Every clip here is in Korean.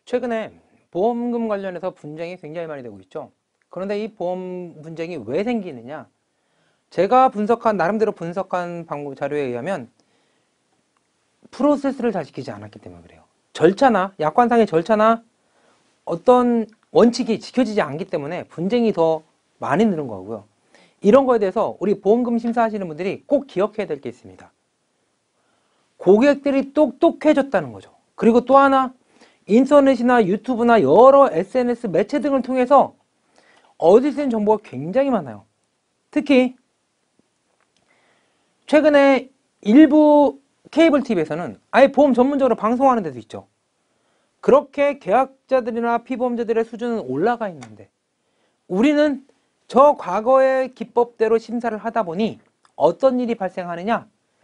최근에 보험금 관련해서 분쟁이 굉장히 많이 되고 있죠. 그런데 이 보험 분쟁이 왜 생기느냐? 제가 나름대로 분석한 자료에 의하면 프로세스를 잘 지키지 않았기 때문에 그래요. 절차나 약관상의 절차나 어떤 원칙이 지켜지지 않기 때문에 분쟁이 더 많이 늘은 거고요. 이런 거에 대해서 우리 보험금 심사하시는 분들이 꼭 기억해야 될 게 있습니다. 고객들이 똑똑해졌다는 거죠. 그리고 또 하나, 인터넷이나 유튜브나 여러 SNS 매체 등을 통해서 얻을 수 있는 정보가 굉장히 많아요. 특히 최근에 일부 케이블 TV에서는 아예 보험 전문적으로 방송하는 데도 있죠. 그렇게 계약자들이나 피보험자들의 수준은 올라가 있는데 우리는 저 과거의 기법대로 심사를 하다 보니 어떤 일이 발생하느냐?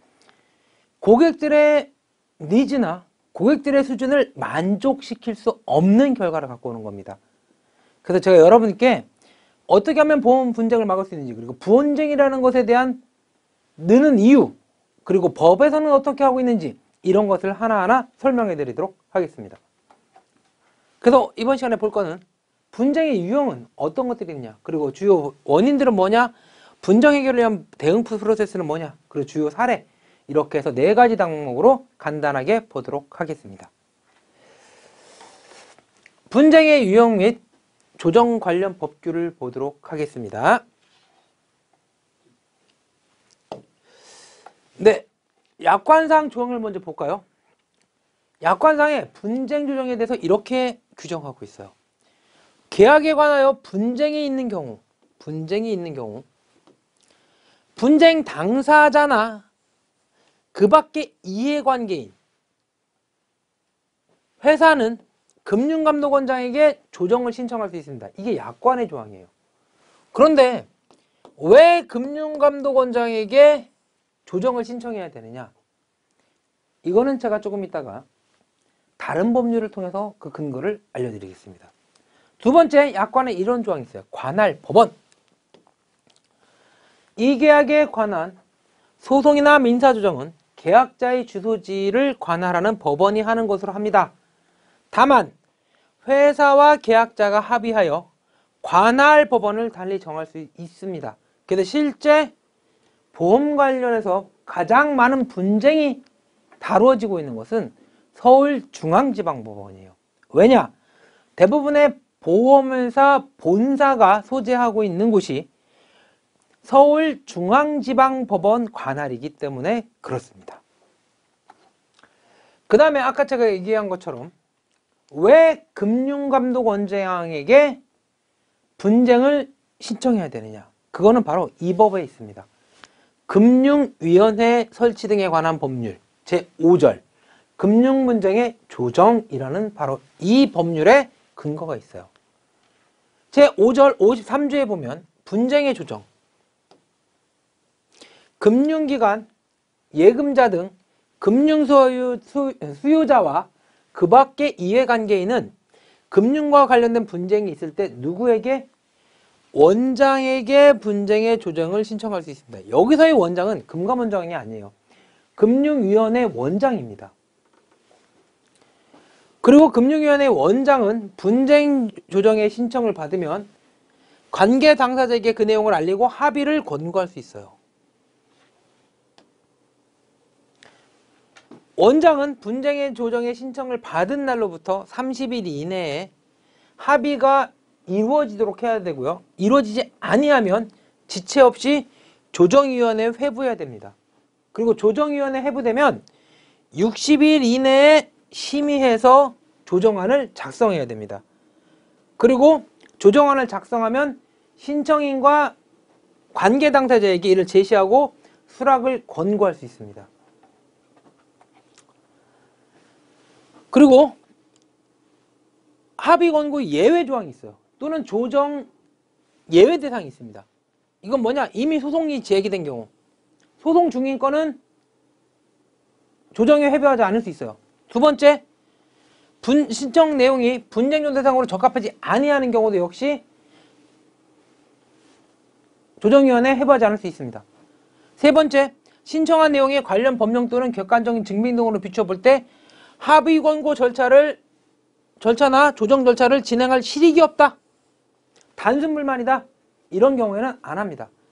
고객들의 니즈나 고객들의 수준을 만족시킬 수 없는 결과를 갖고 오는 겁니다. 그래서 제가 여러분께 어떻게 하면 보험 분쟁을 막을 수 있는지, 그리고 분쟁이라는 것에 대한 느는 이유, 그리고 법에서는 어떻게 하고 있는지, 이런 것을 하나하나 설명해 드리도록 하겠습니다. 그래서 이번 시간에 볼 거는 분쟁의 유형은 어떤 것들이 있냐, 그리고 주요 원인들은 뭐냐, 분쟁 해결을 위한 대응 프로세스는 뭐냐, 그리고 주요 사례, 이렇게 해서 4가지 항목으로 간단하게 보도록 하겠습니다. 분쟁의 유형 및 조정 관련 법규를 보도록 하겠습니다. 네, 약관상 조항을 먼저 볼까요? 약관상의 분쟁 조정에 대해서 이렇게 규정하고 있어요. 계약에 관하여 분쟁이 있는 경우, 분쟁 당사자나 그 밖의 이해관계인, 회사는 금융감독원장에게 조정을 신청할 수 있습니다. 이게 약관의 조항이에요. 그런데 왜 금융감독원장에게 조정을 신청해야 되느냐? 이거는 제가 조금 이따가 다른 법률을 통해서 그 근거를 알려드리겠습니다. 두 번째, 약관에 이런 조항이 있어요. 관할 법원. 이 계약에 관한 소송이나 민사조정은 계약자의 주소지를 관할하는 법원이 하는 것으로 합니다. 다만 회사와 계약자가 합의하여 관할 법원을 달리 정할 수 있습니다. 그래서 실제 보험 관련해서 가장 많은 분쟁이 다루어지고 있는 것은 서울중앙지방법원이에요. 왜냐? 대부분의 보험회사 본사가 소재하고 있는 곳이 서울중앙지방법원 관할이기 때문에 그렇습니다. 그 다음에 아까 제가 얘기한 것처럼 왜 금융감독원장에게 분쟁을 신청해야 되느냐? 그거는 바로 이 법에 있습니다. 금융위원회 설치 등에 관한 법률 제5절 금융분쟁의 조정이라는 바로 이 법률에 근거가 있어요. 제5절 53조에 보면 분쟁의 조정, 금융기관, 예금자 등 금융수요자와 그 밖의 이해관계인은 금융과 관련된 분쟁이 있을 때 누구에게? 원장에게 분쟁의 조정을 신청할 수 있습니다. 여기서의 원장은 금감원장이 아니에요. 금융위원회 원장입니다. 그리고 금융위원회 원장은 분쟁 조정의 신청을 받으면 관계 당사자에게 그 내용을 알리고 합의를 권고할 수 있어요. 원장은 분쟁의 조정의 신청을 받은 날로부터 30일 이내에 합의가 이루어지도록 해야 되고요. 이루어지지 아니하면 지체 없이 조정위원회에 회부해야 됩니다. 그리고 조정위원회에 회부되면 60일 이내에 심의해서 조정안을 작성해야 됩니다. 그리고 조정안을 작성하면 신청인과 관계 당사자에게 이를 제시하고 수락을 권고할 수 있습니다. 그리고 합의 권고 예외 조항이 있어요. 또는 조정 예외 대상이 있습니다. 이건 뭐냐? 이미 소송이 제기된 경우, 소송 중인 건은 조정에 회부하지 않을 수 있어요. 두 번째, 신청 내용이 분쟁조 대상으로 적합하지 아니하는 경우도 역시 조정위원회에 회부하지 않을 수 있습니다. 세 번째, 신청한 내용에 관련 법령 또는 객관적인 증빙 등으로 비춰볼 때 합의 권고 절차를 절차나 조정 절차를 진행할 실익이 없다. 단순 불만이다. 이런 경우에는 안 합니다.